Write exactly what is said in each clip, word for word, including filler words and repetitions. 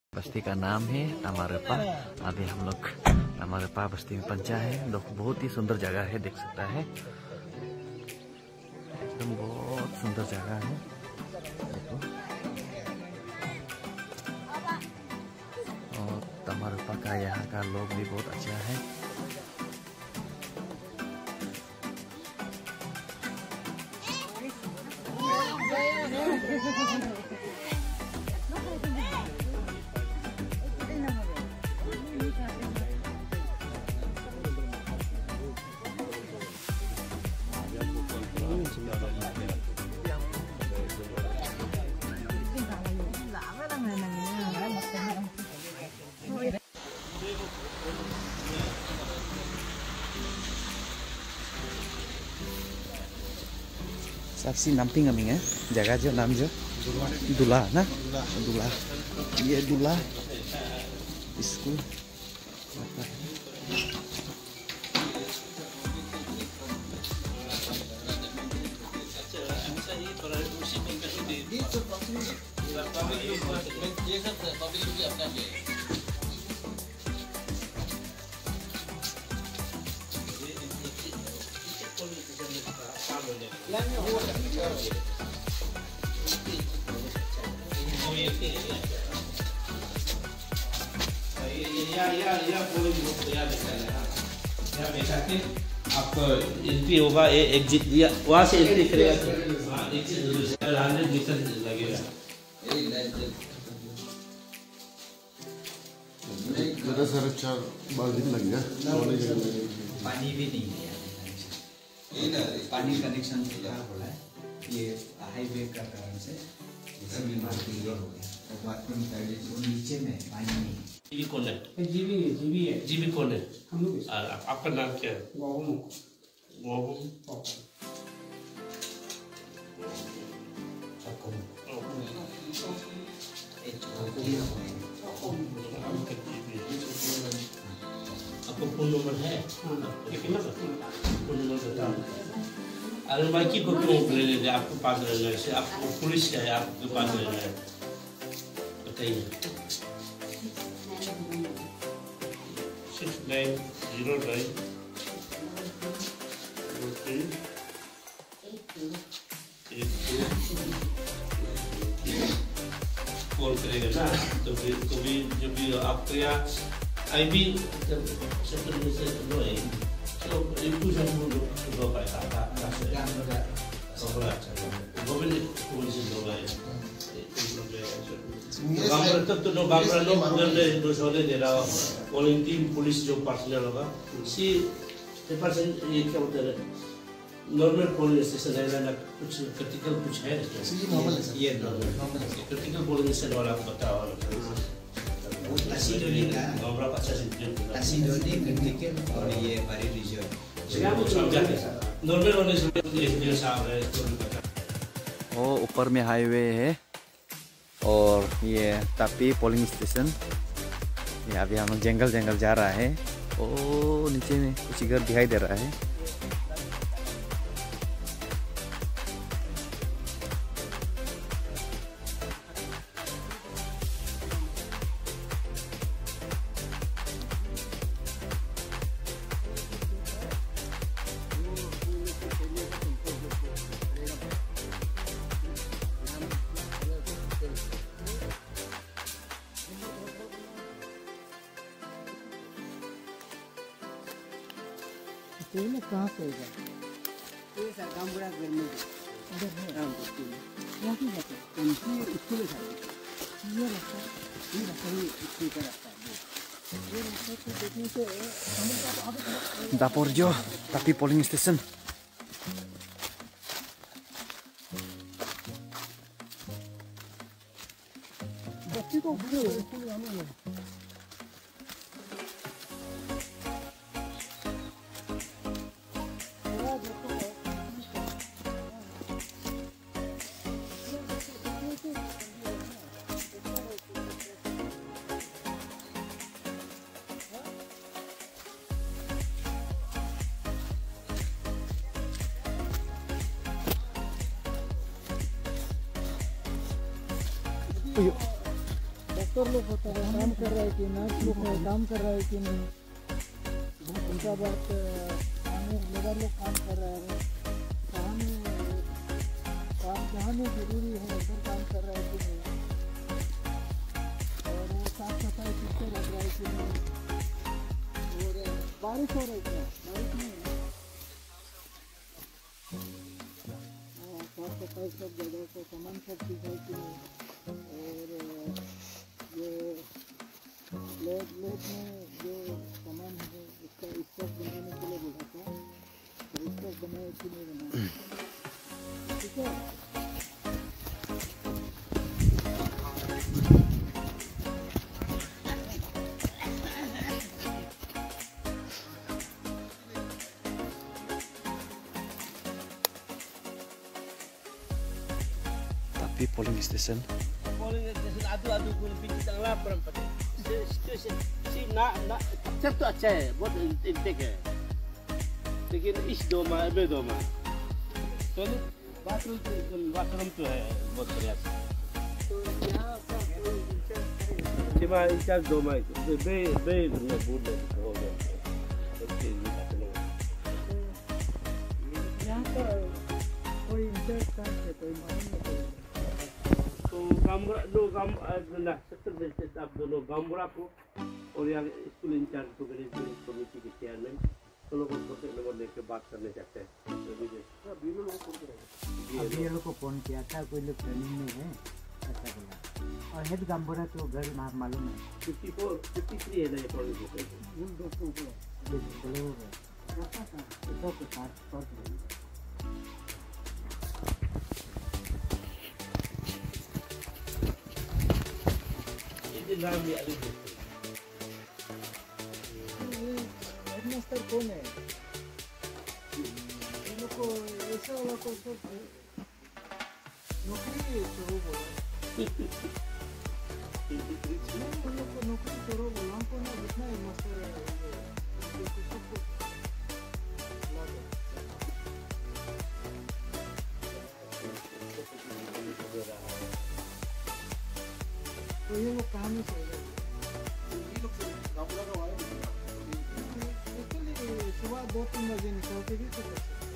बस्ती का नाम है तामारपा। अभी हम लोग तामारपा बस्ती में पहुंचा है। लोग बहुत ही सुंदर जगह है, देख सकता है, एकदम बहुत सुंदर जगह है। देखो, और तामारपा का यहाँ का लोग भी बहुत अच्छा है। साक्षी नामपिंग अमिंग है जगह जो नाम जो दूल्हा ना दूल्हा ये दूल्हा स्कूल आपको एंट्री होगा, ये एग्जिट वहाँ से एंट्री करेगा तो हंड्रेड मीटर लगेगा। ज़्यादा सारा चार बार दिन लग गया। पानी भी नहीं है, पानी कनेक्शन यहाँ हो रहा है। ये हाईवे का कारण से सभी मार्केट हो गया और बाथरूम का नीचे में पानी नहीं है। जीबी कौन है? जीबी है, जीबी है। जीबी कौन है? हम लोग आपका नाम क्या है? गोहम गोहम आपको फोन नंबर है? फोन नंबर बताओ। अरे बाकी को क्यों लेने दे? आपको पास रहना है, आपको पुलिस है, आपके पास रहना है, बताइए। Six nine zero nine call करेगा ना, तो फिर कभी जब भी आपके यहाँ आई भी सेक्टर में से लो है तो एक कुछ हम लोग लो पैसा आता है सब अच्छा है गवर्नमेंट पुलिस लोग है गांव तक तो नो गांव लोग अंदर दो सोने दे रहा वॉलंटियर पुलिस जो पर्सनल होगा सी परसेंट ये क्या होता है नॉर्मल पोलिंग स्टेशन है ना, कुछ क्रिटिकल कुछ है ये नॉर्मल क्रिटिकल पोलिंग स्टेशन वाला बताओ। असीडोनी का अच्छा से असीडोनी क्रिटिकल और ये बारी रिजर्व नॉर्मल होने से ये साहब है। वो ऊपर में हाईवे है और ये तापी पोलिंग स्टेशन। ये अभी हम लोग जंगल जंगल जा रहा है। ओ नीचे में कुछ घर दिखाई दे रहा है। ये ना कहाँ से होगा? ये सर गांवबड़ा घर में इधर है रामपुर में यहाँ की जाते हैं। उनकी स्कूल है ये रास्ता ये रास्ता ही स्कूल का रास्ता है। ये रास्ते को देखने से हम लोग आगे दापोरजो तापी पोलिंग स्टेशन। बच्ची को बुरे स्कूल आने में Uy, Doctor हेल्पर लोग होता है काम कर रहा है कि नर्स लोग है काम कर रहा है कि नहीं, उनका बात लेबर लोग काम कर रहा है, कहाँ में काम जहाँ में जरूरी है उधर काम कर रहा है कि नहीं, और वो साफ सफाई ठीक से रख रहा है कि नहीं। और बारिश हो रही है, बारिश नहीं है, साफ सफाई सब जगह का सामान सब ठीक है कि नहीं। और जो लेट लेट में जो सामान है उसका स्टॉक बनाने के लिए बोला था, तो स्टॉक बनाए कि नहीं बनाए, ठीक है। Tapi polling station Polling station adu-adu pun pintu tang lapar pada. Station si nak nak अच्छा तो अच्छा है, बहुत इंटेक है, लेकिन इस दो माह बे दो माह तो बाथरूम बाथरूम तो है बहुत बढ़िया से। तो यहाँ का कोई इंचार्ज है? सिमा इंचार्ज दो माह बे बे बे बोल दे हो गया। यहाँ का कोई इंचार्ज कहाँ से कोई मालूम नहीं। तो गामबुरा दो गाम ना सेक्टर बेसिस आप दोनों गामबुरा को और यहाँ स्कूल इंचार्ज को मैनेजमेंट कमेटी के चेयरमैन तो लोगों को नंबर लेके बात करने चाहते हैं। अभी ये लोग को फोन किया था, कोई लोग ट्रेनिंग में है ऐसा बोला, और हेड गामबुरा तो घर मालूम है फिफ्टी फोर फिफ्टी थ्री है ना ये पॉलिसी नाम भी अलग है। हेडमास्टर कौन है? ये लोग को ऐसा वाला को सब नौकरी करो बोला, उन लोग को नौकरी करो बोला, हमको ना जितना हेडमास्टर है सबको तो ये लोग कहाँ में चले गए? एक्चुअली सुबह दो तीन बजे निकलते भी तो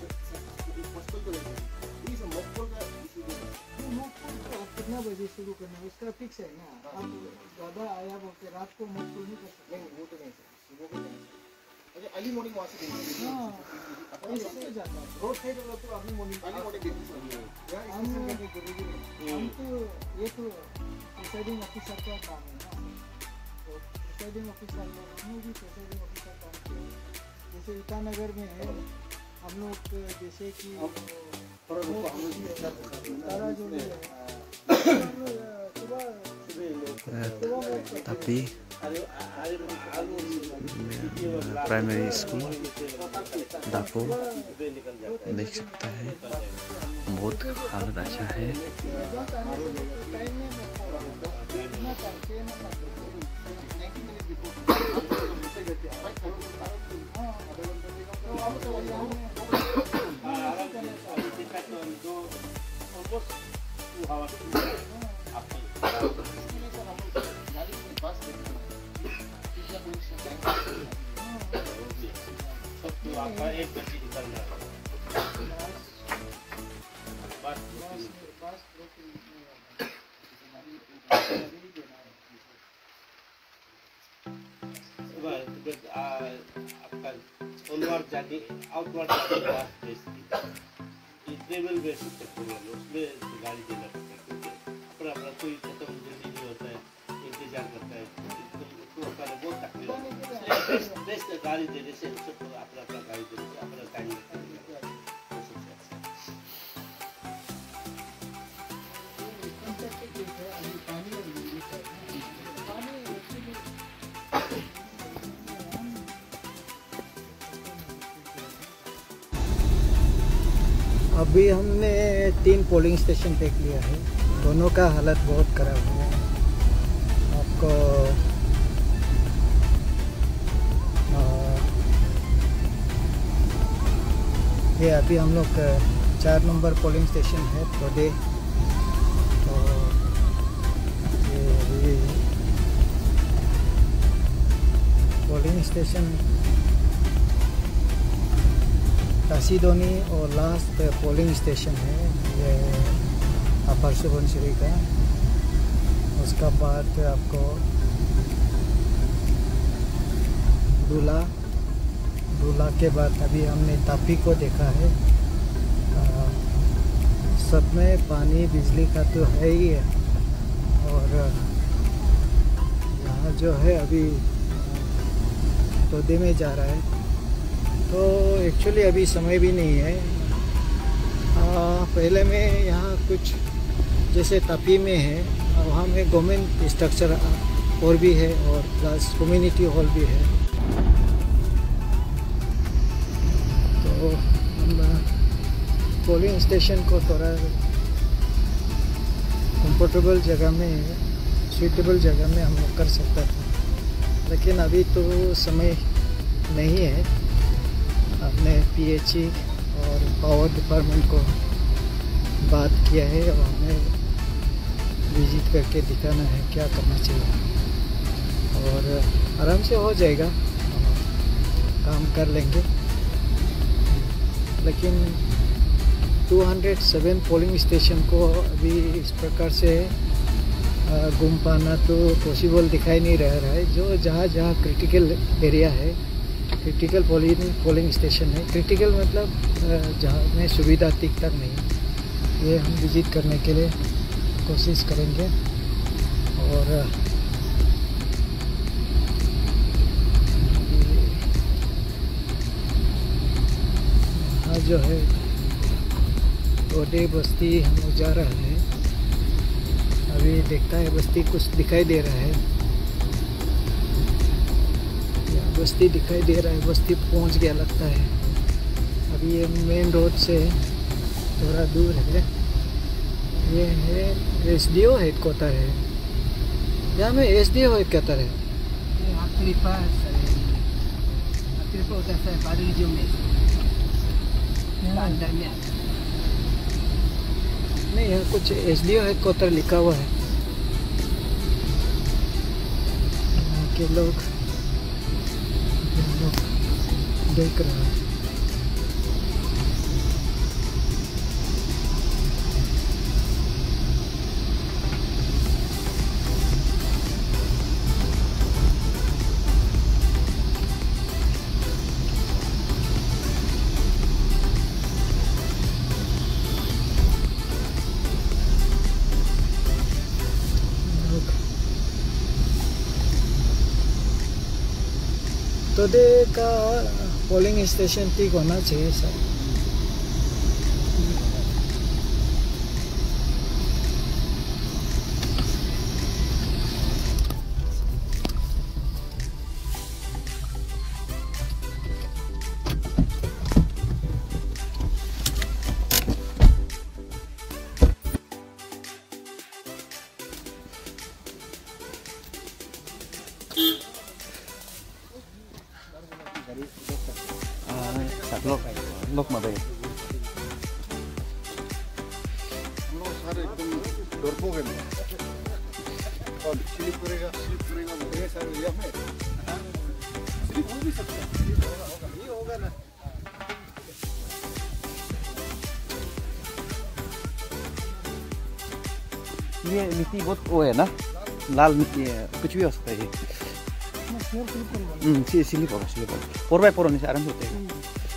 कितना बजे शुरू करना है उसका फिक्स है ना। आप ज़्यादा आया बोलते रात को मॉकपोल नहीं कर सकते। वो तो नहीं सुबह को नहीं, अर्ली मॉर्निंग वहाँ से हाँ ऐसे तो जाता है रोड साइड वाला तो अर्ली मॉर्निंग अर्ली मॉर्निंग हम हम तो ये तो प्रिसाइडिंग ऑफिसर का काम है ना, तो प्रिसाइडिंग ऑफिसर में भी प्रिसाइडिंग ऑफिसर काम किया। जैसे ईटानगर में है हम लोग, जैसे कि तारा जो है tapi प्राइमरी स्कूल दापो देख सकता है, बहुत हालत अच्छा है। आपका एक बच्ची निकलना है बस आपका ऑनवर्ड जाके आउटवर्ड जाके ट्रेवल बेसिस उसमें गाड़ी देना पड़ता है, क्योंकि अपना अपना कोई खत्म जल्दी नहीं होता है, इंतजार करता है, बहुत तकलीफ बेस्ट गाड़ी देने से सबको अपना अपना गाड़ी देने से अपना टाइम अभी हमने तीन पोलिंग स्टेशन देख लिया है, दोनों का हालत बहुत ख़राब है। आपको ये अभी हम लोग चार नंबर पोलिंग स्टेशन है थोड़े, तो ये स्टेशन कासीधोनी और लास्ट पोलिंग स्टेशन है ये अपर सुबनसिरी का। उसका बाद आपको डूला, डूला के बाद अभी हमने तापी को देखा है। आ, सब में पानी बिजली का तो है ही है, और यहाँ जो है अभी तोदे में जा रहा है, तो एक्चुअली अभी समय भी नहीं है। आ, पहले में यहाँ कुछ जैसे तापी में है, वहाँ में गवर्नमेंट स्ट्रक्चर और भी है और प्लस कम्युनिटी हॉल भी है। तो हम पोलिंग स्टेशन को थोड़ा कंफर्टेबल जगह में, सूटेबल जगह में हम लोग कर सकता था, लेकिन अभी तो समय नहीं है। हमने पीएचई और पावर डिपार्टमेंट को बात किया है और हमें विजिट करके दिखाना है क्या करना चाहिए, और आराम से हो जाएगा, काम कर लेंगे। लेकिन दो सौ सात पोलिंग स्टेशन को अभी इस प्रकार से घूम पाना तो पॉसिबल दिखाई नहीं रह रहा है। जो जहाँ जहाँ क्रिटिकल एरिया है, क्रिटिकल पोलिंग पोलिंग स्टेशन है, क्रिटिकल मतलब जहाँ में सुविधा ठीक तक नहीं, ये हम विजिट करने के लिए कोशिश करेंगे। और यहाँ जो है ओडे बस्ती हम लोग जा रहे हैं। अभी देखता है बस्ती कुछ दिखाई दे रहा है, यहाँ बस्ती दिखाई दे रहा है, बस्ती पहुँच गया लगता है। अभी ये मेन रोड से थोड़ा दूर है। ये है एसडीओ हेडक्वार्टर है, यहाँ में एसडीओ हेडक्वार्टर है। अंदर में नहीं, यहाँ कुछ एसडीओ हेडक्वार्टर लिखा हुआ है। यहाँ के लोग लोग देख रहे हैं। तोदे का पोलिंग स्टेशन ठीक होना चाहिए सर। लोग लोग मत हम लोग सारे एकदम डरपोक हैं, और स्लिप करेगा स्लिप करेगा बोलेंगे सारे एरिया में स्लिप हो भी सकता है, स्लिप होगा होगा ये होगा ना। ये मिट्टी बहुत वो है ना, लाल मिट्टी है, कुछ भी हो सकता है ये। हम्म स्लिप होगा, स्लिप होगा, फोर बाय फोर होने से आराम से होते हैं।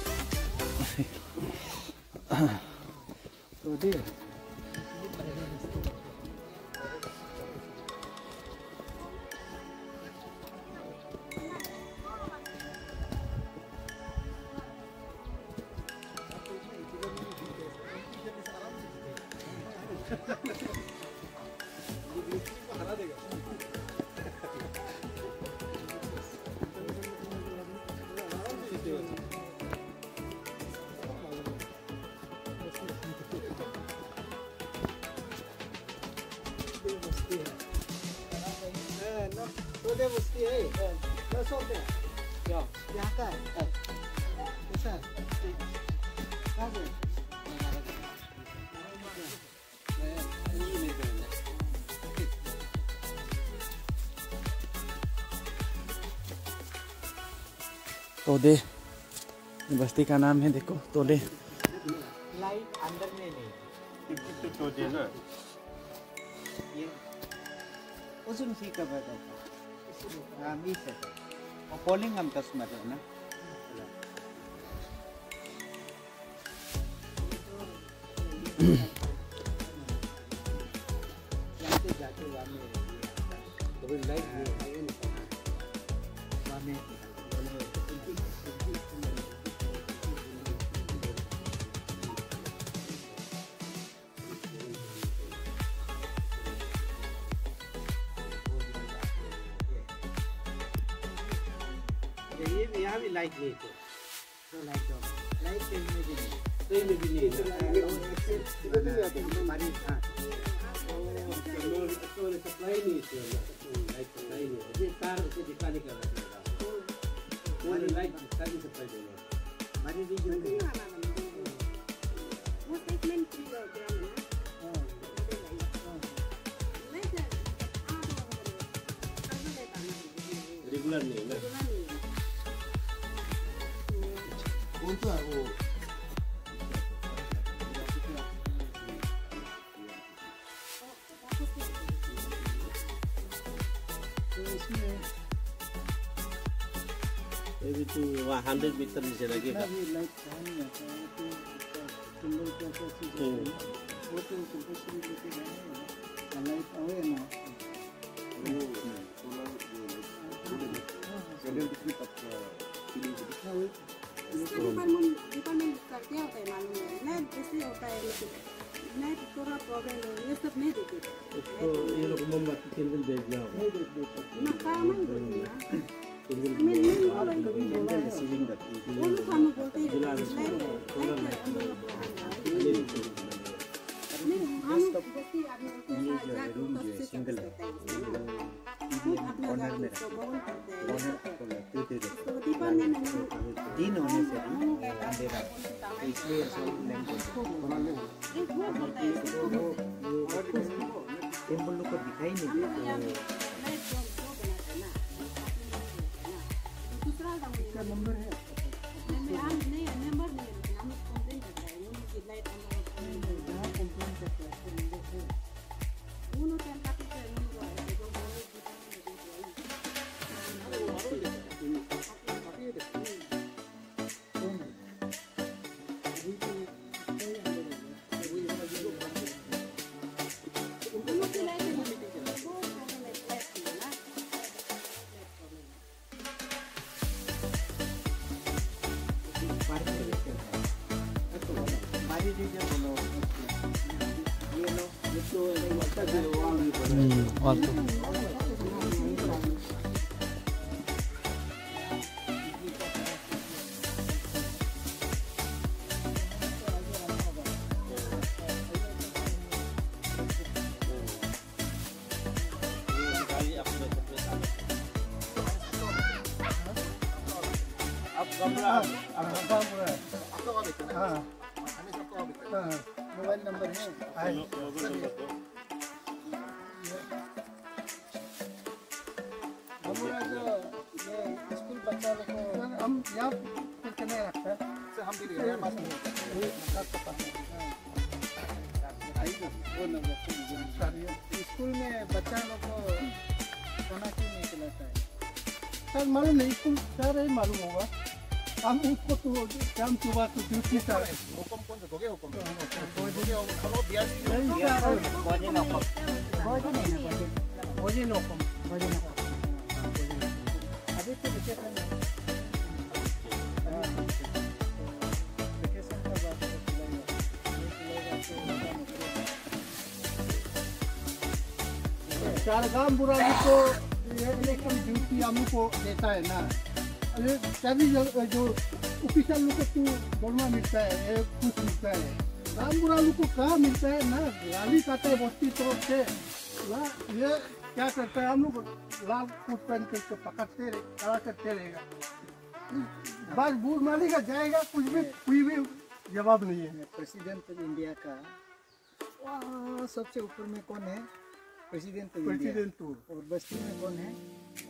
तोदे बस्ती है, दस होते हैं क्या यहाँ का है कैसा कहाँ पे तोदे बस्ती का नाम है, देखो तोदे। लाइट अंदर में नहीं, तो तोदे ना ये उजुन सी का बता हाँ बीस है और पोलिंग हम तस मतलब ना जाते जाते वाले तो लाइट में वाले ये भी यहाँ भी लाइट नहीं थे, तो लाइट ऑफ, लाइट में भी नहीं, तो ये में भी नहीं है, हमारी हाँ, तो सप्लाई नहीं थी, लाइट सप्लाई नहीं है, ये तार उसे दिखाने का लगेगा, वो लाइट सारी सप्लाई देना, हमारी भी जो है, वो स्टेटमेंट की जाएगा ना, रेगुलर नहीं ना, कौन सा वो तो इसमें ये भी तो वहाँ हंड्रेड मीटर नीचे लगेगा, अभी लाइट नहीं आता है तो सिंगल कैसे चीज़ वो तो कंपल्सरी लेके जाएगा, लाइट आवे ना वो डिपार्टमेंट का क्या होता है मालूम है, नेट जैसे होता है लेकिन नेट थोड़ा प्रॉब्लम है, ये सब नहीं देते उसको ये लोग मोमबत्ती कैंडल भेजना होगा, नहीं देते ना काम नहीं देते ना, मैं नहीं बोला वो लोग हमें बोलते हैं नहीं हम जैसे आदमी होते हैं जाकर तब से सिंगल होता है अपना गाड़ी को बहुत करते हैं तो डिपार्टमेंट में दिन होने से अंधेरा इसलिए सब टेम्पल लोग को दिखाई नहीं देता, दूसरा नंबर है नहीं नंबर नहीं हम कंप्लेंट करते हैं वो की लाइट जहाँ कंप्लेंट करते हैं वो लोग क्या करते हैं वो जो बोले और तो मोबाइल नंबर है हमारा जो ये स्कूल बच्चा लोग को हम यहाँ कुछ नहीं रखता है हम भी स्कूल में बच्चा लोग को खाना क्यों नहीं खिलाता है सर मालूम नहीं, स्कूल क्या रही मालूम होगा, हम उसको तो शाम सुबह तो ड्यूटी कर हुक्म कौन सा दोगे हुक्म दोगे खलो बिया नहीं भोजन हुक्म भोजन नहीं ना भोजन हुक्म भोजन हुक्म अभी तो वेकेशन है, वेकेशन का बात चार गांव बुरा को इलेक्शन ड्यूटी हम को देता है ना, सभी जो ऑफिसर लोग को तो दौड़ना मिलता है, कुछ मिलता है, राम बुरा लोग को कहाँ मिलता है ना, गाली खाते हैं बस्ती तरफ से ना, ये क्या करता है हम लोग लाल कोट पहन करके पकड़ते रहे खड़ा करते रहेगा, बस बूढ़ मारेगा जाएगा, कुछ भी कोई भी जवाब नहीं है। प्रेसिडेंट ऑफ इंडिया का वहाँ सबसे ऊपर में कौन है, प्रेसिडेंट ऑफ प्रेसिडेंट इंडिया, और बस्ती में कौन है,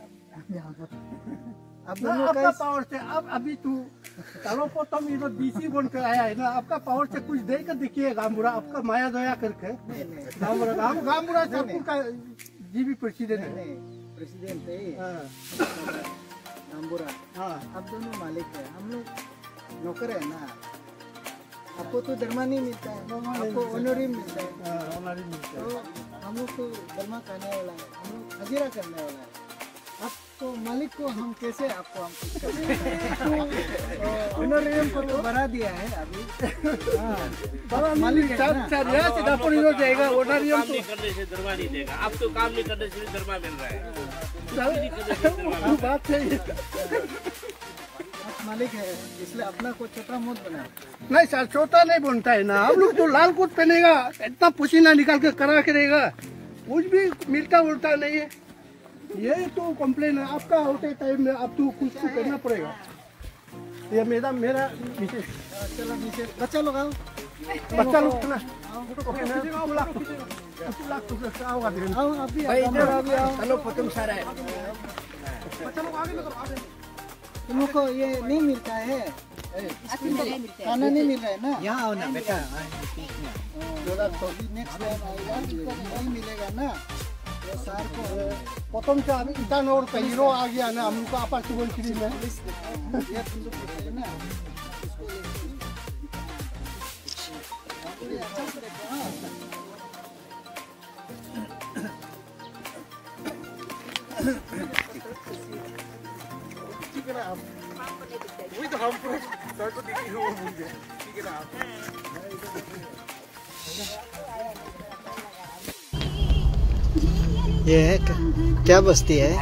यहाँ पर अब ना दोनों आपका का पावर से अब अभी तू चलो को तुम इधर डीसी बन कर आया है ना, आपका पावर से कुछ दे कर देखिए गामबुरा, आपका माया दया करके गामबुरा गाम गामबुरा सरपुर का जीबी प्रेसिडेंट है। प्रेसिडेंट है हाँ नाम्बुरा। हाँ आप दोनों मालिक है, हम लोग नौकर है ना। आपको तो दरमा नहीं मिलता है, आपको ऑनरी मिलता है। हाँ, हमारी मिलता है। तो हम लोग तो दरमा खाने वाला है, हम लोग हजीरा करने वाला है। आपको मालिक को हम कैसे आपको हम कुछ करें? ऑनरेरियम को तो बढ़ा दिया है अभी। हाँ, बड़ा मालिक मालिक है चार ना। चार यहाँ से दापोर हो जाएगा ऑनरियम काम तो नहीं करने से दरमा नहीं देगा। आप तो काम नहीं करने से भी दरमा मिल रहा है। वो बात सही है। आप मालिक है, इसलिए अपना को छोटा मत बना। नहीं सर, छोटा नहीं बनता है ना। हम लोग तो लाल कोट पहनेगा, इतना पसीना निकाल के करा करेगा, कुछ भी मिलता उलता नहीं है। ये तो कंप्लेन है आपका। होते टाइम में आप तो कुछ तो करना पड़ेगा। ये मेरा मेरा विशेष चलो नीचे बच्चा लोग आओ, बच्चा लोग ना ओके ना दो लाख दो लाख तो आओगा दिन आओ आप भी आओ, इधर आओ, आओ। हेलो पतम सारा है। बच्चा लोग आगे लगा आगे। तुमको ये नहीं मिलता है, खाना नहीं मिल रहा है ना। यहाँ आओ ना बेटा, नेक्स्ट टाइम आएगा नहीं मिलेगा ना। तो सर को प्रथम से अभी इटान और कईरो आ गया ना, हम लोग को आपस में फ्री में ये तुम लोग बोलते हैं ना। ठीक है ना आप वही तो हम पूरे सर को देखी हो मुझे ठीक है ना आप। ये है क्या, क्या बस्ती है?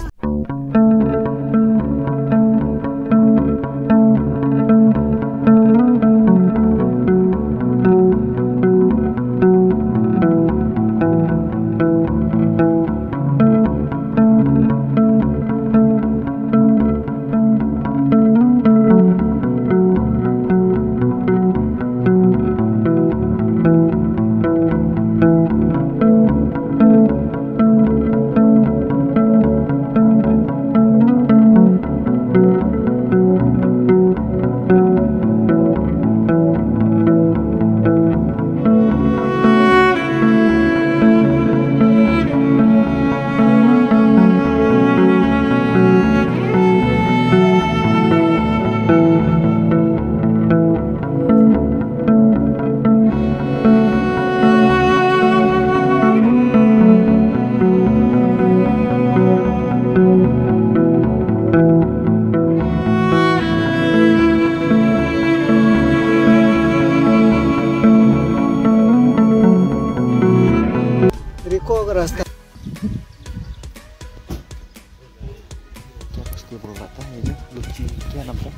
रास्ता क्या बस्ती बोल रहा था ये जो लुच्ची, क्या नाम था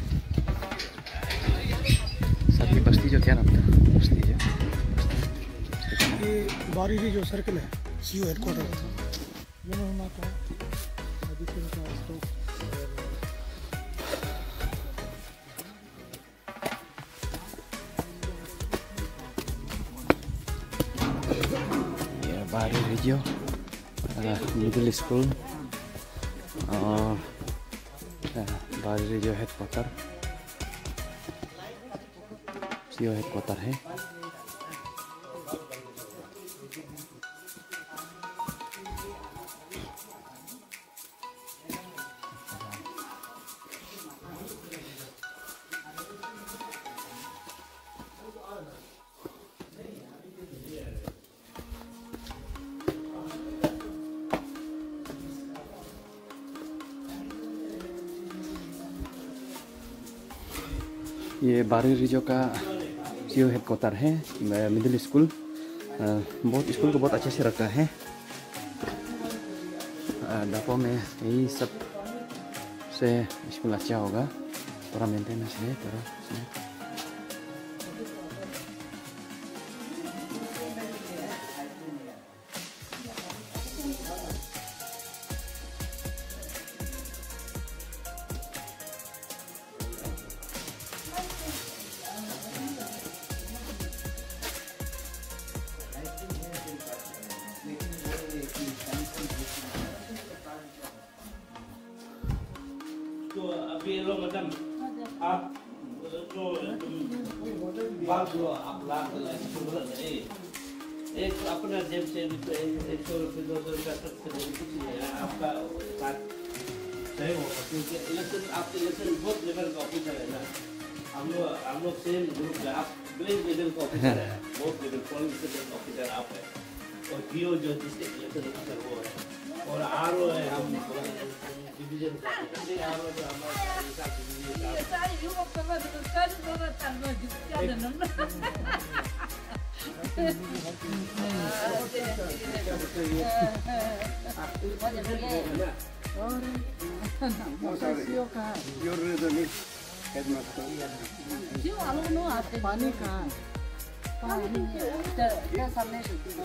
सर की बस्ती, जो क्या नाम था बस्ती जो ये बारी जो सर्कल है सीओ हेडक्वार्टर ये होना था अभी से का stock. Baru Rejo uh, middle school और बारी रेडियो हेडक्वार्टर सीओ हेडक्वार्टर है। ये बारी रिजो का सीओ हेडक्वार्टर है, मिडिल स्कूल। बहुत स्कूल को बहुत अच्छे से रखा है। डापो में यही सब से स्कूल अच्छा होगा, पूरा मेंटेनेंस है पूरा। tapi lo madam आप जो बात जो आप लाख शुरू है एक अपना जेब से एक सौ रुपये दो सौ रुपया तक से कुछ नहीं है आपका बात सही होगा क्योंकि इलेक्शन आपके इलेक्शन बहुत लेवल का ऑफिसर है ना हम लोग हम लोग सेम ग्रुप है आप ब्लेज लेवल का ऑफिसर है बहुत लेवल पॉलिंग लेवल का ऑफिसर आप है और पीओ जो डिस्ट्रिक्ट इलेक्शन ऑफिसर वो है और आर ओ है हम डिवीजन का आर ओ जो हमारा ये सारी युवक सभा तो सारी दोनों तंग जिसका जनम क्यों आलू नो आते पानी कहाँ पानी क्या सामने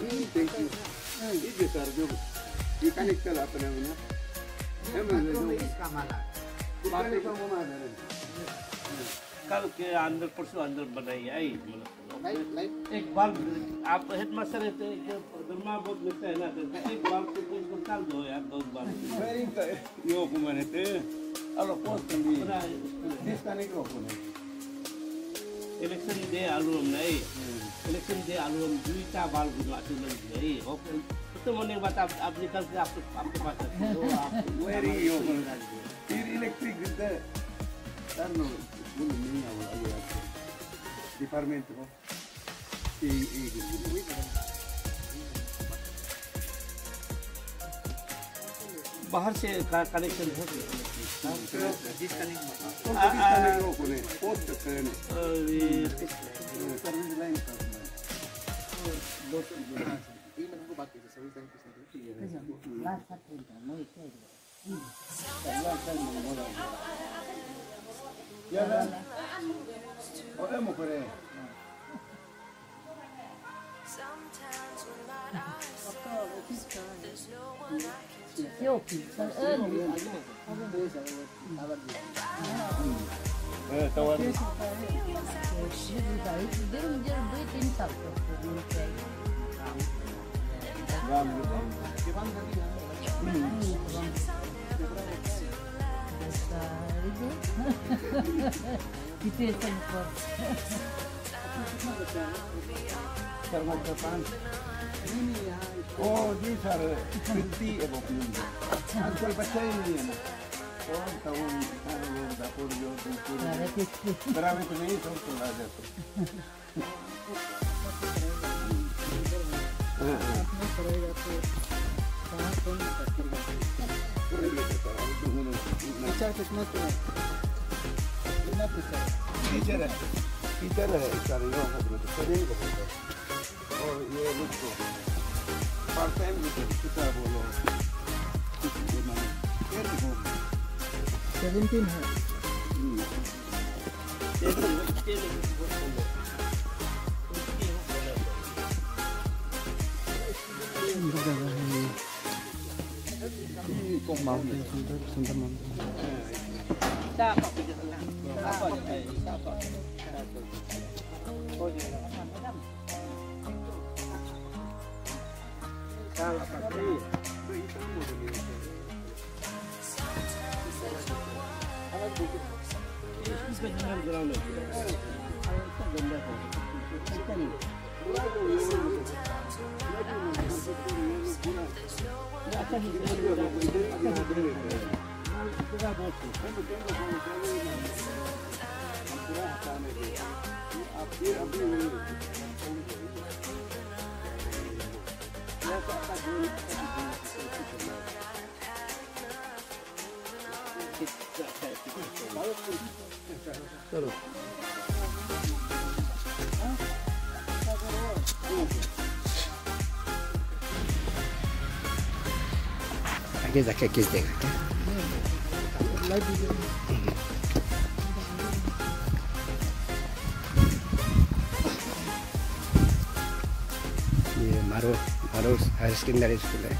ये सर जो ये कनेक्ट कर अपने में ना इसका माला बातें का वो मार रहे कल के अंदर परसों अंदर बनाई आई एक बार आप हेडमास्टर रहते हैं दरमा बहुत मिलता है ना एक बार को कुछ कर दो यार दो बार वेरी यो कुमार है अलो पोस्ट कर दिए डिस्कनेक्ट हो कोने इलेक्शन डे आलू हम नहीं इलेक्शन डे आलू हम दुईटा बाल गुना चुनल नहीं तो मोने बात आप आप निकल के आप आपके पास वेरी यो फिर इलेक्ट्रिक दे सर नो वो नहीं आवा आगे डिपार्टमेंट को ये ये बाहर से कनेक्शन हो गया डिस्कनेक्ट डिस्कनेक्ट हो कोने पोस्ट करने सर्विस लाइन दो ये मन को बात कीजिए service line Olha mo kore. Yo, san ơn. Eh, tawar. Dia dia dia tin sab tu. Ram. Kita sempat. Termal depan. Oh, जी सर फिफ्टी एबो पिन आजकल बच्चे ही नहीं है ना और टाउन टाउन लोग दापुर जो बिल्कुल बराबर तो नहीं सब तो आ जाते अच्छा कितना तो कितना पैसा टीचर है टीचर है सर यो मतलब सभी को और ये लोग को पार्ट टाइम भी कितना बोलो कुछ माने फिर को सेवेंटीन है माउंटेन सुंदर सुंदर माउंटेन चलो आगे जाके किस देगा क्या ये मारो मारो हायर सेकेंडरी स्कूल है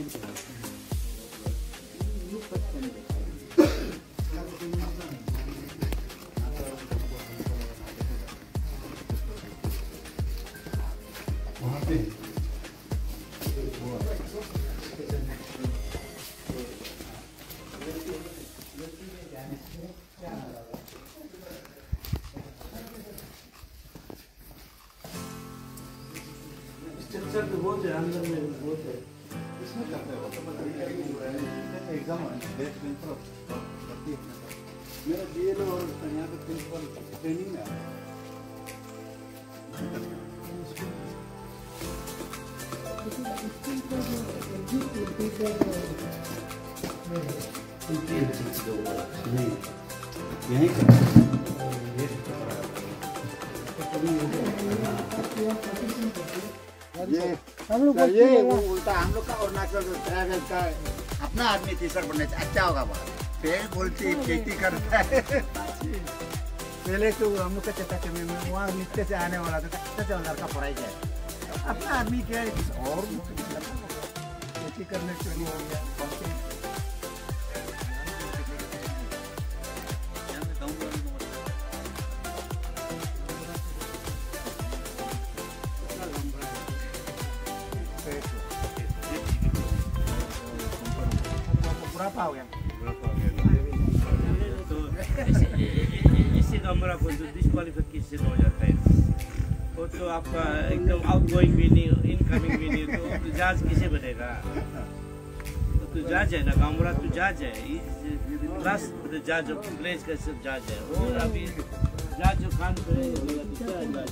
स्ट्रक्चर तो बहुत है, अंदर में बहुत है। इसमें करते हो तो एग्जाम मेरा बी एल और यहाँ पे प्रिंसिपल ट्रेनिंग में यहीं ये हम लोग ये उल्टा हम लोग का अरुणाचल ट्रैवल का अपना आदमी टीचर बनने से अच्छा होगा बहुत पेड़ बोलती खेती करता है पहले तो हम लोग का चेता के में वहाँ नीचे से आने वाला था कितना से लड़का पढ़ाई जाए अपना आदमी क्या है और खेती करने के लिए हो गया बुढ़ापा हो गया तो इससे कमरा को जो डिस्क्वालिफिकेशन हो जाता है वो तो आपका एकदम आउटगोइंग भी नहीं इनकमिंग भी नहीं तो जज किसे बनेगा तो तू जज है ना कमरा तू जज है प्लस द जज ऑफ प्लेस का सब जज है और अभी जज जो काम करेगा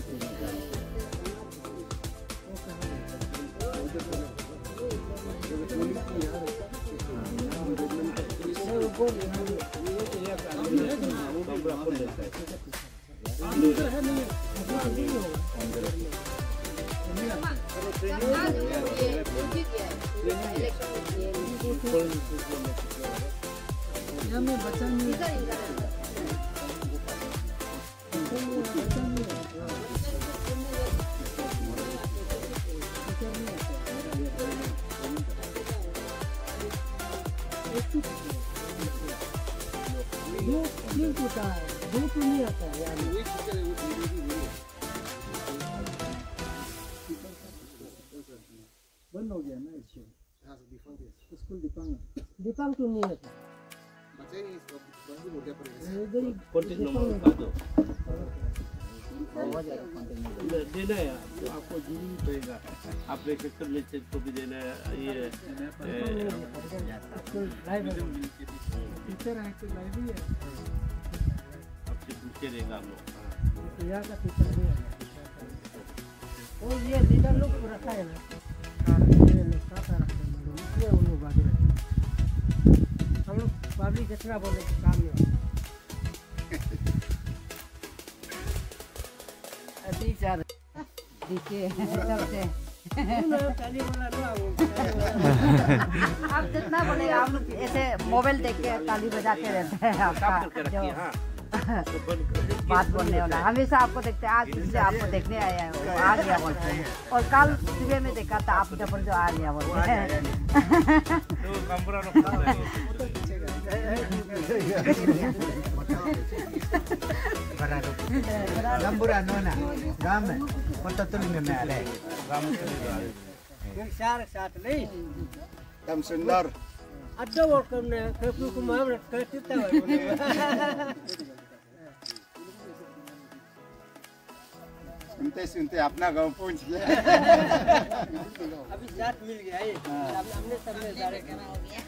बंद हो गया ना स्कूल स्कूल दीपांग दीपांग क्यों नहीं आता बच्चे नहीं बंद हो गया पर कंटिन्यू कर दो देना है तो आपको जरूरी पड़ेगा आप एक एक मैसेज को भी देना है ये टीचर है तो लाइव है आपसे पूछे देगा हम लोग यहाँ का टीचर भी है और ये लीडर लोग रखा है ना हम लोग पब्लिक कितना बोले कि काम नहीं टीचर देखिए सबसे आप जितना बोलेगा हम लोग ऐसे मोबाइल देख के ताली बजाते रहते हैं आपका जो बात बोलने वाला हमेशा आपको देखते हैं आज इसलिए आपको देखने आया है वो आ गया बोलते हैं और कल सुबह में देखा था आप जब जो आ गया बोलते हैं Gambura nona, game, kota tuling na ada. चार साथ नहीं Tam sundar. अच्छा वर्क करने कभी को मामला करते थे सुनते सुनते अपना गांव पहुंच गया अभी साथ मिल गया ये हमने सबने सारे कहना हो गया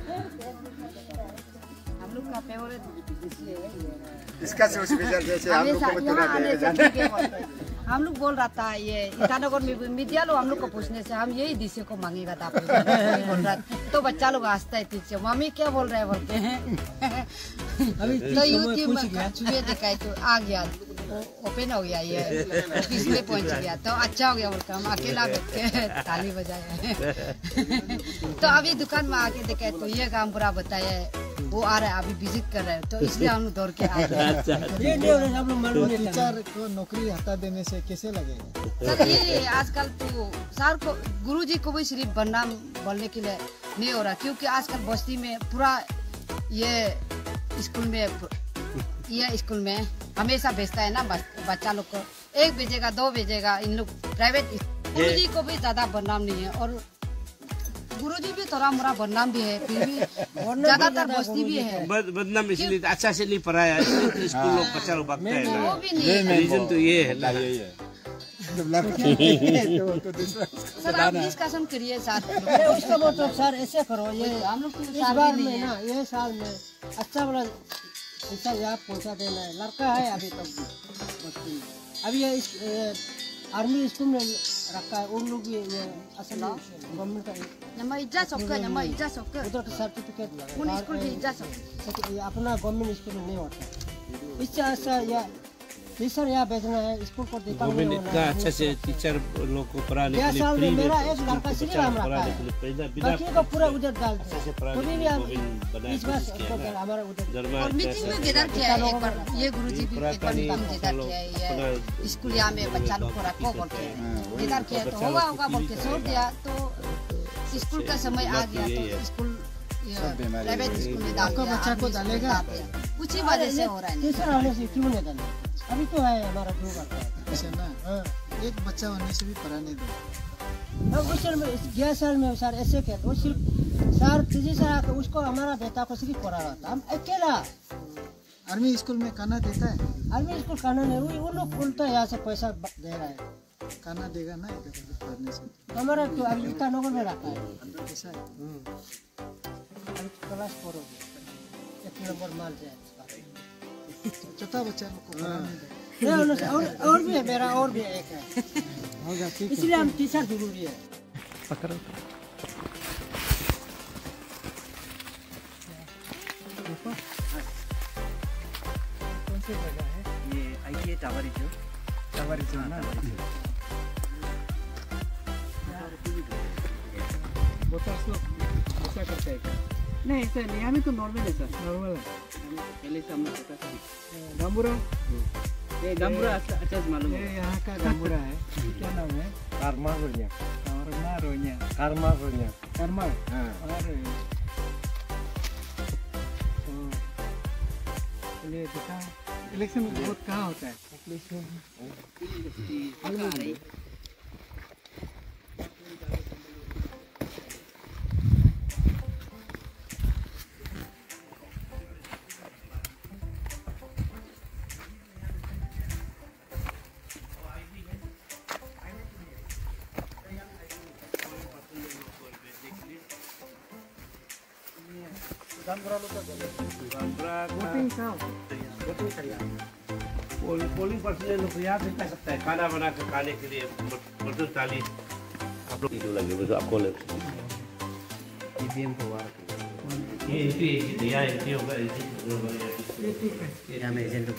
हम लोग का फेवरेट इसका सोच विचार जैसे हम लोग को बता हम लोग बोल रहा था ये ईटानगर में मीडिया लोग हम लोग को पूछने से हम यही दिशा को मांगेगा था बोल रहा तो बच्चा लोग हंसता है पीछे मम्मी क्या बोल रहे हैं बोलते हैं तो यूट्यूब में छुए देखा तो आ गया ओपन हो गया ये इसमें पहुंच गया तो अच्छा हो गया बोलकर हम अकेला बैठ के ताली बजाए तो अभी दुकान में आके देखा तो ये काम पूरा बताया वो आ रहा है अभी विजिट कर रहे हैं, तो इसलिए हम लोग दौड़ के आ रहे हैं। ये नहीं हो रहा, आप लोग मालूम नहीं था। टीचर को नौकरी हटा देने से कैसे लगेगा? सर ये आजकल तो सर को गुरुजी को भी सिर्फ बदनाम बोलने के लिए नहीं हो रहा, क्योंकि आजकल बस्ती में पूरा ये स्कूल में ये स्कूल में हमेशा भेजता है ना बच्चा लोग को, एक भेजेगा दो भेजेगा, इन लोग प्राइवेट। गुरुजी को भी ज्यादा बदनाम नहीं है और गुरुजी भी थोड़ा मोरा बदनाम भी है, फिर भी ज्यादातर बस्ती भी है। बदनाम इसलिए अच्छा से नहीं पढ़ाया, इसलिए स्कूल लोग बच्चा लोग भागता है वो ना, भी नहीं रीजन तो ये है ना। सर आप डिस्कशन करिए साथ में। अरे उसका मतलब सर ऐसे करो, ये हम लोग तो इस साथ बार भी में नहीं ना है। ये साल में अच्छा वाला पैसा यहाँ पहुँचा देना है। लड़का है अभी तक बस्ती में, अभी ये इस- ये आर्मी स्कूल में रखा है, उन लोग ये ये असल गवर्नमेंट का nama ija sok ke nama ija sok ke उधर का certificate un school di ija sok ये अपना गवर्नमेंट स्कूल में नहीं होता। इससे अच्छा या टीचर यहाँ भेजना है, स्कूल को देखना गवर्नमेंट इतना अच्छा से टीचर लोग को पढ़ाने यह के लिए साल फ्री में में मेरा एक लड़का सिर्फ बच्चा हम रखा पढ़ाने है, के लिए पैसा बिना बाकी को पूरा उधर डाल अच्छे से दिया। पढ़ाने कभी के भी लिए हम गोविंद बनाया इस बार कोशिश किया ना। हमारा उधर धर्मा और मीटिंग में गिदर किया है एक बार, ये गुरुजी भी एक बार मीटिंग में गिदर किया है, ये स्कूल यहाँ में बच्चा लोग को रखो बोल के गिदर किया, तो होगा होगा बोल के छोड़ दिया, तो स्कूल का समय आ गया तो स्कूल प्राइवेट स्कूल में डाल आपका दिया, बच्चा को आर्मी स्कूल में डालेगा? डाल दिया। उसी वजह से हो रहा है। टीचर आने से क्यों नहीं डाले? अभी तो है हमारा दो बार ऐसे ना हाँ। एक बच्चा होने से भी पढ़ाने दो। अब उस साल में ग्यारह साल में सर ऐसे क्या वो सिर्फ सर तीसरी साल आके उसको हमारा बेटा को सिर्फ पढ़ा रहा था, हम अकेला। आर्मी स्कूल में खाना देता है? आर्मी स्कूल खाना नहीं, वो वो लोग उल्टा यहाँ से पैसा दे रहा है। खाना देगा ना इधर उधर पढ़ने से? हमारा तो अभी ईटानगर में रखा है, ऐसा है? अभी क्लास फोर हो गया, एक नंबर माल जाए। छोटा बच्चा लोग को पढ़ाने दो। नहीं, उन्होंने- और और भी है मेरा, और भी एक है, होगा ठीक है। इसलिए हम टीचर जरूरी है। कौन सी जगह है? ये आईटीआई टावर जो टावर जो है ना? बोतल लोग ऐसा करता है क्या? नहीं सर नहीं, हमें तो नॉर्मल है सर, नॉर्मल है। पहले से हमने पता था। गामुरा? ये गंबुरा अच्छा अच्छा से मालूम ये है। यहाँ का गामुरा है। क्या नाम है? Karma punya. Karma रोनिया। Karma punya. Karma? हाँ। अरे तो ये देखा इलेक्शन वोट कहाँ होता है? वोटिंग कहाँ होता है? वोटिंग करिए। पोल- पोलिंग पर्सनल लोग यहाँ पे कर सकता है, खाना बना कर खाने के लिए बर्तन थाली आप लोग क्यों लगे बस आपको लग ईवीएम को वार ये एंट्री है, यहाँ एंट्री होगा, एंट्री होगा यहाँ में एजेंट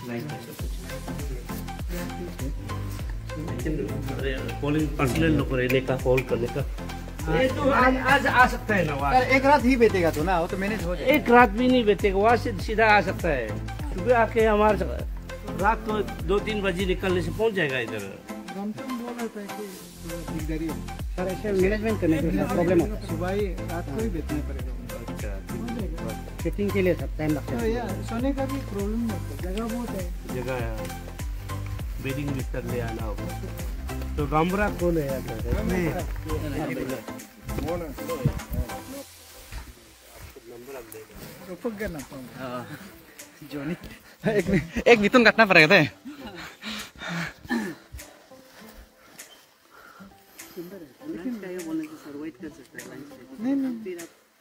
पोलिंग पर्सनल लोग को रहने का पोल करने का ये तो आज आज आ सकता है ना वहाँ एक रात ही बीतेगा तो ना, वो तो मैनेज हो जाएगा। एक रात भी नहीं बीतेगा, वहाँ से सीधा आ सकता है, सुबह आके हमारे रात को दो तीन बजे निकलने से पहुँच जाएगा इधर। रामचंद्र बोल रहे थे कि दिकदारी है। सर ऐसे मैनेजमेंट करने के लिए प्रॉब्लम होता है, सुबह ही रात को ही बेचना पड़ेगा। सेटिंग के लिए सब टाइम लगता तो है। यार सोने का भी प्रॉब्लम नहीं होता, जगह बहुत है। जगह है, बेडिंग बिस्तर ले आना होगा। तो गामरा कौन है रुपक गया ना पाऊँ। जोनी एक एक मिथुन काटना पड़ेगा था। नहीं नहीं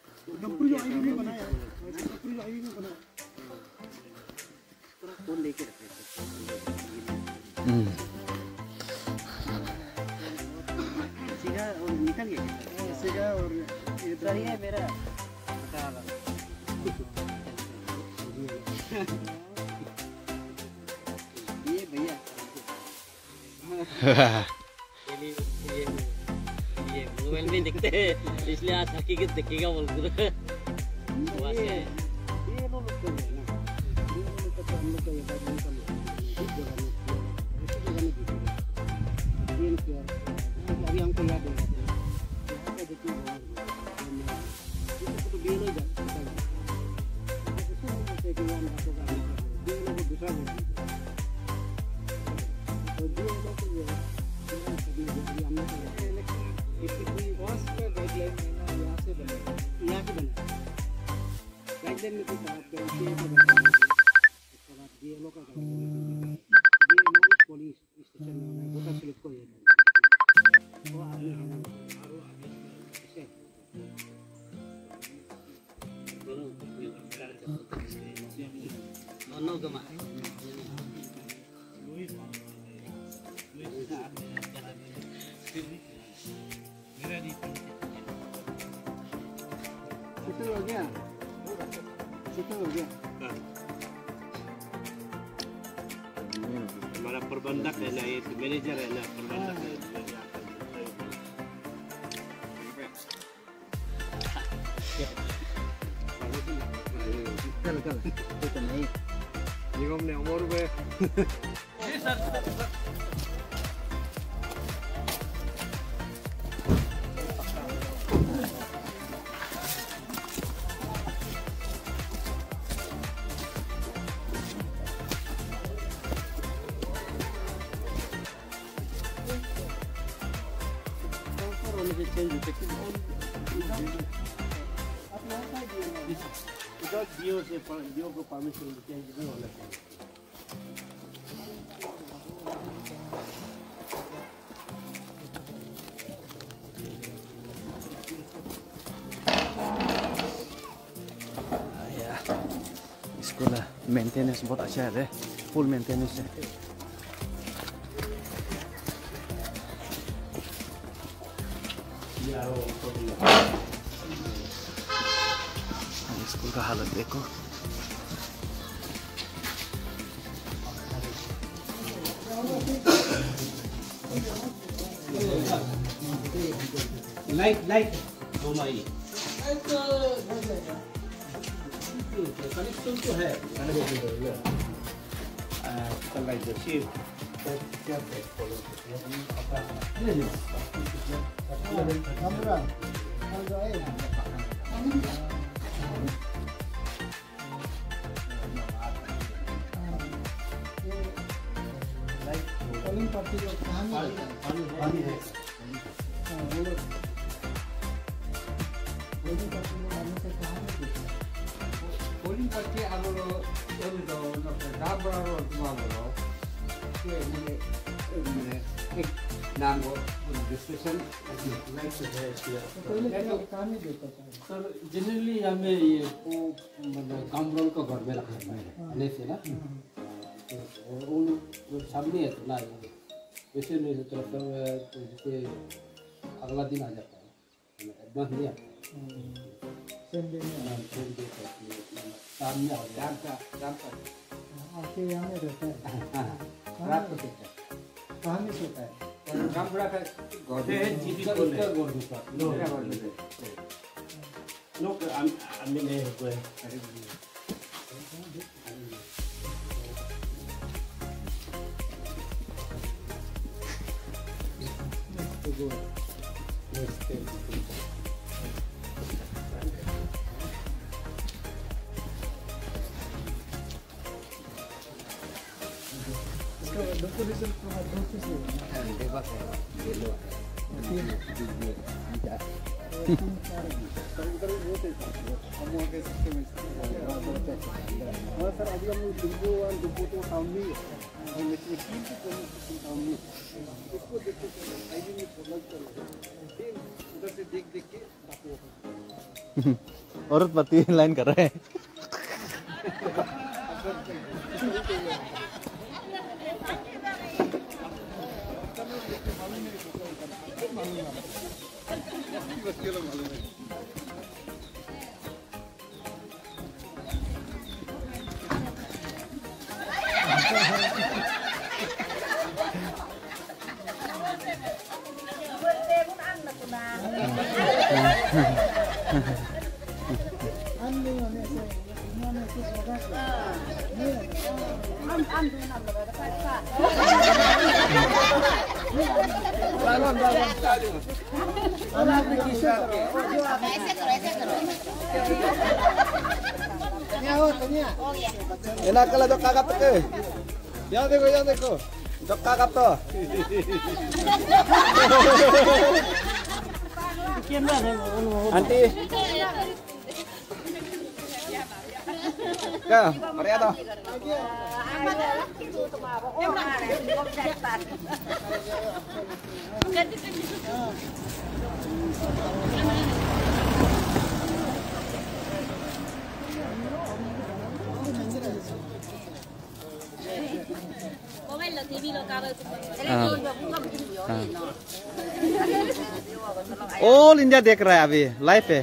सीधा और निकल गया सीधा और सर ये मेरा ये भैया ये मोबाइल में दिखते हैं, इसलिए आज हकीकत दिखेगा बोल कर वहाँ से दीवान का तो दो लोग दूसरा तो दो लोग को ये हमने इलेक्ट्रिसिटी कॉस्ट का गाइडलाइन यहाँ से बना यहाँ से बना गाइडलाइन में कुछ आप करके तो बना उसके बाद डीएलओ का डीएलओ पुलिस स्टेशन में गोटा सिलेक्ट को ये वो आदमी है ना और आदमी ऐसे no no kama settle हो गया settle हो गया हमारा प्रबंधक है ना, ये मैनेजर है ना, प्रबंधक है। कल कल तो नहीं निगम ने उम्र में जी सर डीओ से डीओ को परमिशन चेंज नहीं होना चाहिए। इसको ना मेंटेनेंस बहुत अच्छा है, फुल मेंटेनेंस है। स्कूल का हालत देखो। लाइट लाइट दोनों ही कनेक्शन तो है, लाइट शिफ्ट पोलिंग पार्टी को कहाँ पानी है पोलिंग पार्टी को आने से कहाँ में पोलिंग पार्टी आलो तो तो ना बड़ा रो तुम्हारा रो ये मैंने मैंने एक नाम वो डिस्कशन लाइक से है पहले कहाँ में देता था सर जनरली हमें ये वो मतलब कामरोल का घर में रखा है नहीं से ना और उन जो सामने है ना वैसे नहीं तो तरफ तो जैसे अगला दिन आ जाता है एडवांस नहीं आता सेम डे में सेम डे सामने आ जाता जानता आपके यहाँ में रहता है रात को सोता है कहाँ में सोता है काम बड़ा का घर है जीबी का को ले घर दूसरा मेरा घर में लोग आमिर है कोई डेकोरेशन का दोस्त से देखा है ये लो हाँ सर अभी हम दुब्बो और दुब्बो तो सामने और लेकिन टीम की कमी सामने उसको देखते आई डी में प्रोवाइड करो उधर से देख देख के बाकी औरत पति लाइन कर रहे हैं। ऐसे करो ऐसे करो Enak kalau dok kakap tuh. Yang देखो yang देखो. Dok kakap tuh. Anti. Kau, mari ada. All India देख रहा है अभी लाइव पे।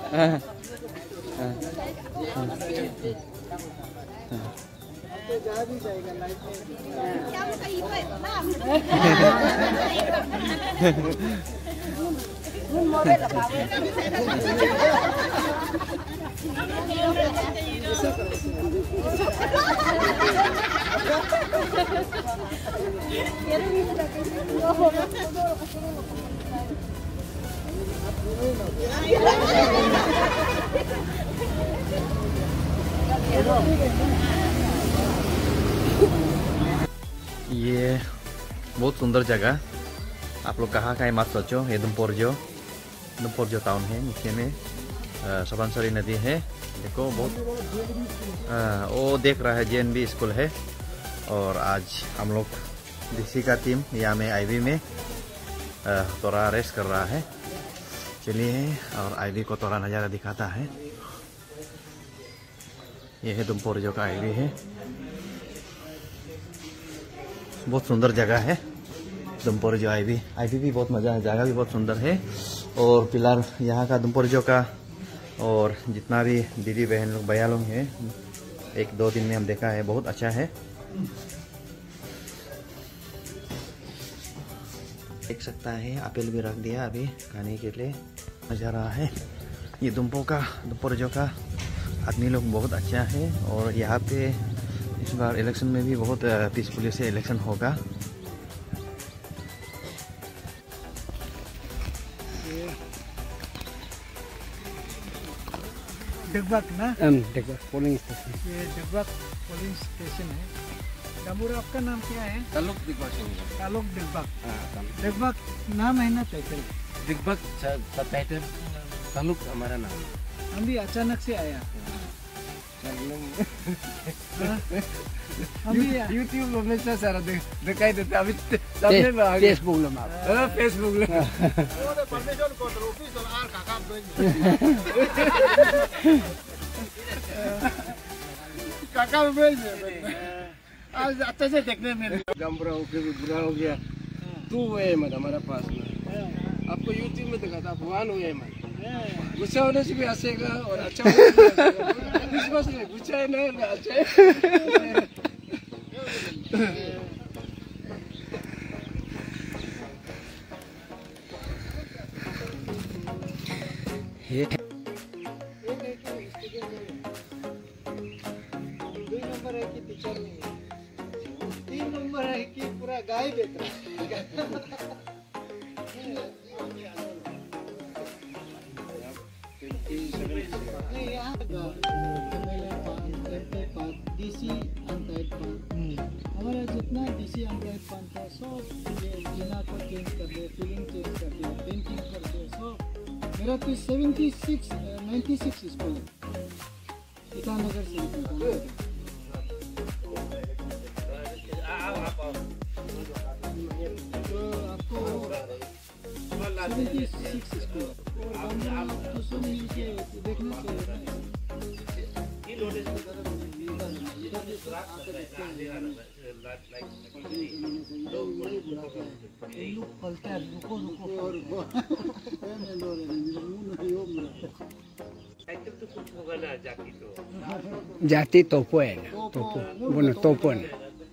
ये बहुत सुंदर जगह, आप लोग कहाँ का है मत सोचो। ये दुमपोरजो दुमपोरजो टाउन है, नीचे में सबानसरी नदी है। देखो बहुत आ, वो देख रहा है जे एन बी स्कूल है। और आज हम लोग डीसी का टीम यहाँ में आईवी में आ, थोड़ा रेस्ट कर रहा है। चलिए और आईवी को थोड़ा नज़ारा दिखाता है। ये है दुमपोरजो का आईवी है, बहुत सुंदर जगह है दुमपोरजो आईवी। आईवी भी बहुत मज़ा है, जगह भी बहुत सुंदर है। और पिलर यहाँ का दुमपोरजो का और जितना भी दीदी बहन लोग भैया लोग हैं, एक दो दिन में हम देखा है, बहुत अच्छा है। देख सकता है आपेल भी रख दिया अभी खाने के लिए, मजा रहा है। ये दुम्पो का दुमपोरजो का आदमी लोग बहुत अच्छा है। और यहाँ पे इस बार इलेक्शन में भी बहुत पीसफुली से इलेक्शन होगा। डगबग ना? डगबग पोलिंग स्टेशन। ये डगबग पोलिंग स्टेशन है। दामुरा, आपका नाम क्या है? तालुक दिग्बग। तालुक डगबग। डगबग नाम है ना टाइटल? दिग्बग टाइटल, तालुक हमारा नाम। हम भी अचानक से आया। यूट्यूब में से सारा दिखाई देता अभी सामने में आ गया। फेसबुक में हां फेसबुक में परमिशन को ऑफिस और आर काका काका भेज आज अच्छा से देखने में गमरा होके भी बुरा हो गया। तू है मत हमारा पास में, आपको यूट्यूब में दिखा था भगवान हुए मत। गुस्सा होने से भी हंसेगा और अच्छा होने से भी हंसेगा। गुस्सा है ना अच्छा है। ये दो नंबर है कि टीचर नहीं है, तीन नंबर है कि पूरा गाय बेच रहा है। डीसी अनटाइड पान, हमारा जितना डीसी अनटाइड पान था सब जिना को चेंज कर दिया, फिलिंग चेंज कर दिया, पेंटिंग कर दिया सब। मेरा तो seventy six ninety six school Itanagar से तो आपको सेवेंटी सिक्स स्कूल तो सब मिल के देखना चाहिए। जाति तोपो है ना, तोपो बोलो तोपो ना।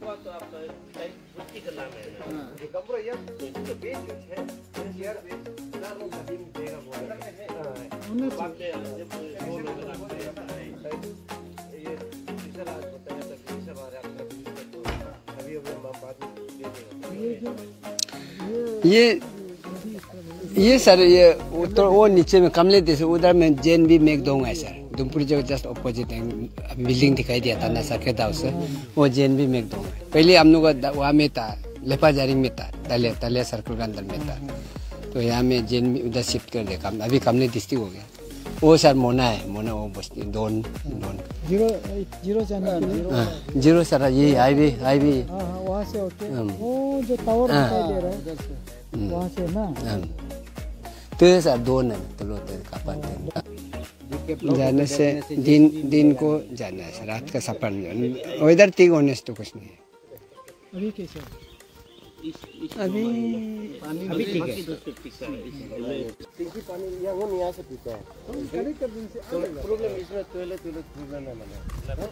ये ये सर ये तो वो नीचे में कमले जैसे उधर में जैन भी मेक दूंगा सर, दुमपुरी जो जस्ट ऑपोजिट बिल्डिंग दिखाई दिया था ना सर्किट हाउस वो जेन भी में दो पहले हम लोग वहाँ में था लेपा जारी में था तले तले सर्कल के अंदर में था तो यहाँ में जेन में उधर शिफ्ट कर दिया अभी कमले डिस्ट्रिक्ट हो गया वो सर मोना है मोना वो बस्ती दोन दोन zero zero channel zero sir ये हाईवे हाईवे वहाँ से होते वो जो टावर दिखाई दे रहा है उधर से वहाँ से ना तो सर दोन है तो लोटे कापन जाने से दिन दिन को जाना है रात का सफर वेदर ठीक होने से तो कुछ नहीं है अभी कैसे अभी अभी ठीक है पानी या वो यहाँ से पीता है प्रॉब्लम इसमें टॉयलेट टॉयलेट प्रॉब्लम है मैंने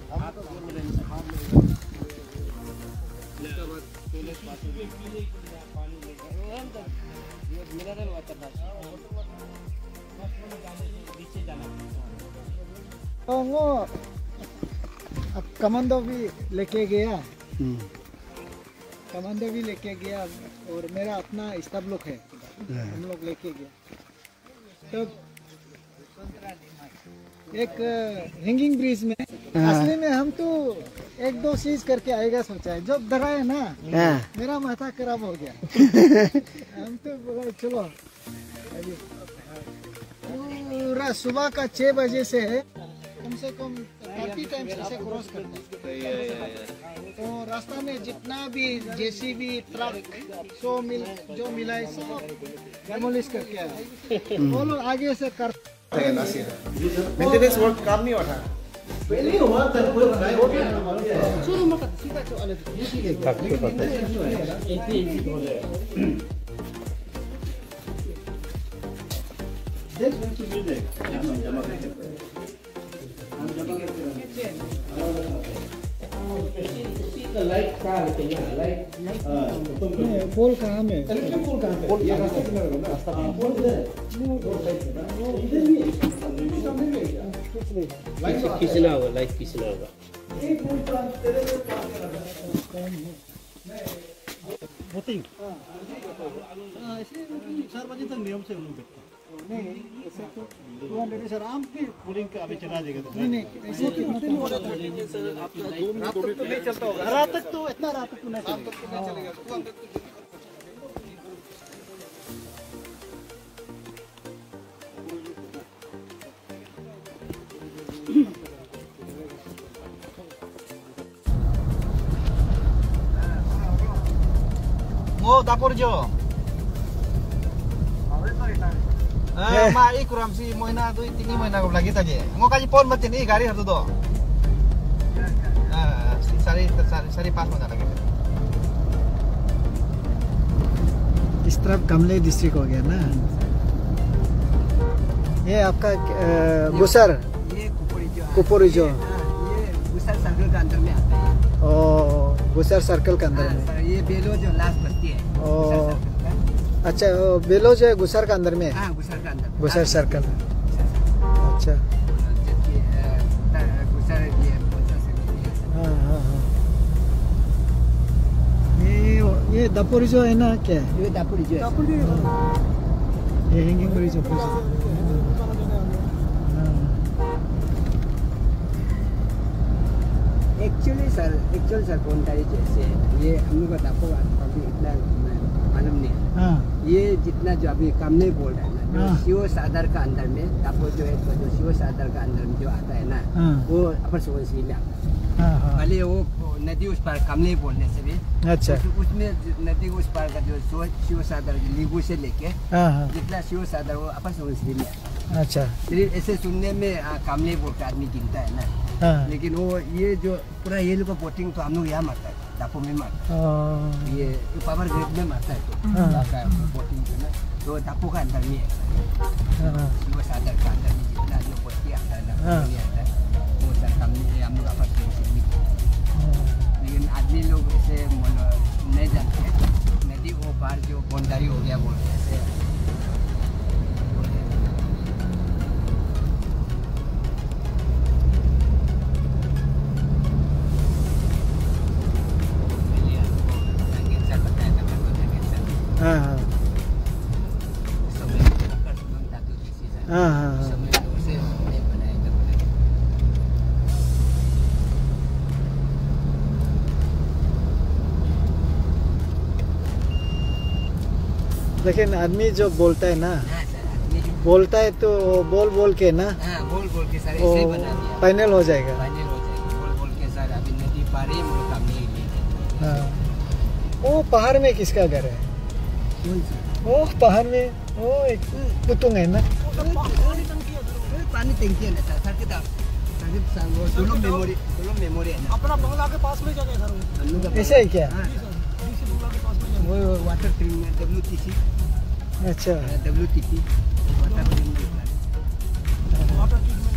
मिनरल वाटर तो वो अब कमांडो भी लेके गया कमांडो भी लेके गया और मेरा अपना स्टाफ लोग है हम लोग लेके गया तो एक हैंगिंग ब्रिज में असली में हम तो एक दो चीज करके आएगा सोचा है जब डरा है ना मेरा माथा खराब हो गया हम तो बोला चलो अभी पूरा सुबह का छह बजे से कम से कम थर्टी टाइम्स ऐसे क्रॉस करते हैं तो रास्ता में जितना भी जेसीबी ट्रक सो मिल जो मिला है सब डेमोलिश करके आए वो लोग आगे से कर मेंटेनेंस वर्क काम नहीं होता पहले हुआ था कोई ट्राई हो गया शुरू में सीधा चले लाइट कहाँ है यहाँ लाइट पोल कहाँ में पोल कहाँ पे ये रास्ता किधर है ना रास्ता पोल इधर इधर भी लाइट खींचना होगा लाइट खींचना होगा एक मिनट तेरे को वोटिंग ऐसे चार बजे तक नियम से हम लोग देखते हैं नहीं ऐसे तो दो हंड्रेड सर आम की पोलिंग का अभी चला जाएगा तो नहीं नहीं ऐसे कितना हो रहा था सर आपका रात तक तो नहीं चलता होगा रात तक तो इतना रात तक तो नहीं रात तक तो नहीं चलेगा तो हम तक वो dapur jo eh ma i kuram si moina tu tini moina ko lagi tadi ngo kaji pon mati ni gari hartu do ah sari sari pas mana lagi इस तरफ कमले डिस्ट्रिक्ट हो गया ना ये आपका गुसर ये कुपुरी जो ये गुसर सर्कल के अंदर में आता है ओ गुसर सर्कल के अंदर में ये बेलो जो लास्ट बस्ती है ओ अच्छा बेलो जो है गुसर का अंदर में हाँ गुसर का अंदर गुसर सर्कल अच्छा गुसर ये हाँ हाँ हाँ ये ये दापुरी जो है ना क्या है ये दापुरी जो है ये hanging bridge actually sir actually sir कौन तारीख जैसे ये हम लोग का दापो अभी इतना मालूम नहीं है हाँ ये जितना जो अभी काम नहीं बोल रहा है ना जो हाँ। शिव सादर का अंदर में दापो जो है तो जो शिव सादर का अंदर में जो आता है ना हाँ। वो अपर सुबनसिरी में आता है हाँ हाँ भले वो नदी उस पार काम नहीं बोलने से भी अच्छा उस- उसमें नदी उस पार का जो सो- शिव सादर लीगू से लेके हाँ हाँ जितना शिव सादर वो अपर सुबनसिरी में आता है अच्छा सिर्फ ऐसे सुनने में आ, काम नहीं बोल के आदमी गिनता है ना हाँ लेकिन वो ये जो पूरा ये लोग का बोटिंग तो हम लोग यहाँ मारता है दापो में मारता हाँ है ये पावर ग्रेड में मारता है तो हाँ। का बोटिंग जो ना तो दापो का अंदर में है हाँ वो सादर का अंदर में जितना जो बोटी आता है ना हाँ। ये आता है वो सर हम लोग हम लोग आपस में नहीं करते। लेकिन आदमी लोग ऐसे मोल- नहीं जानते नदी वो पार जो बॉन्डारी हो गया बोलते हैं ऐसे हाँ हाँ हाँ हाँ हाँ लेकिन आदमी जो बोलता है ना, हाँ सर, आदमी जो बोलता है तो बोल बोल के ना हाँ बोल बोल के सर वो ऐसे ही बना दिया, फाइनल हो जाएगा। फाइनल हो जाएगा। बोल बोल के सर अभी नदी पार ही मुझे काम नहीं मिली। हाँ। वो पहाड़ में किसका घर है? कौन सा? वो पहाड़ में वो एक पुतुंग है ना। पानी टंकी है ना सर, सर के दाम सर के साथ वो दोनों मेमोरी दोनों मेमोरी है ना। अपना बंगला के पास में जगह है सर। हम लोग का ऐसा है क्या? हाँ, डीसी बंगला के पास में वो water treatment W T C जगह। अच्छा। W T C water treatment water treatment.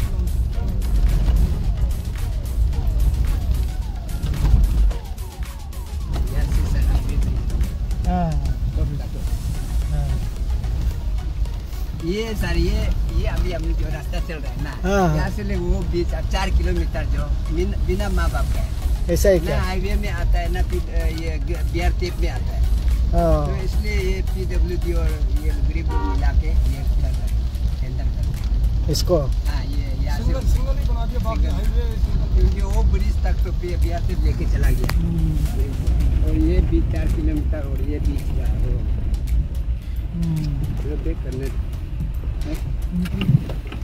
यार से सर हाईवे हाँ हाँ ये सर ये ये अभी हम जो रास्ता चल रहा है ना, हाँ। यहाँ से ले वो बीच अब चार किलोमीटर जो बिन, बिना माँ बाप का है ऐसा है ना, क्या? हाईवे में आता है ना, फिर अ, ये बिहार टेप में आता है। तो हाँ इसलिए ये पी डब्ल्यू डी और ये गरीब लोग मिला के ये कर रहा है, टेंडर कर रहा है। इसको हाँ ये यहाँ से सिंगल सिंगल ही बना दिया, बाकी हाईवे क्योंकि वो ब्रिज तक तो पी- बिहार टेप लेके चला गया, और ये बीच चार किलोमीटर और ये बीच का वो हम्म। करने